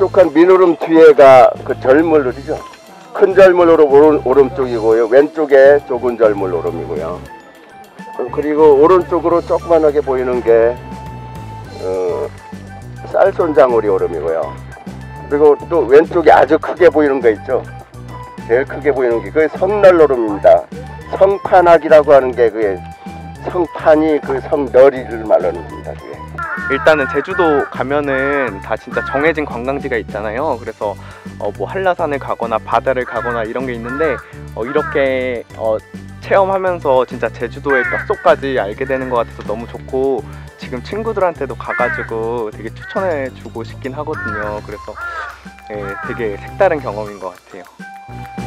오른쪽한 민오름 뒤에가 그 절물이죠. 큰 절물 오름쪽이고요. 왼쪽에 좁은 절물 오름이고요. 그리고 오른쪽으로 조그만하게 보이는 게 쌀손장오리 오름이고요. 그리고 또 왼쪽에 아주 크게 보이는 거 있죠. 제일 크게 보이는 게 그게 성널오름입니다. 성판악이라고 하는 게 그게 성판이 그 성너리를 말하는 겁니다. 그게. 일단은 제주도 가면은 다 진짜 정해진 관광지가 있잖아요. 그래서 뭐 한라산을 가거나 바다를 가거나 이런 게 있는데 이렇게 체험하면서 진짜 제주도의 뼛속까지 알게 되는 것 같아서 너무 좋고, 지금 친구들한테도 가가지고 되게 추천해 주고 싶긴 하거든요. 그래서 되게 색다른 경험인 것 같아요.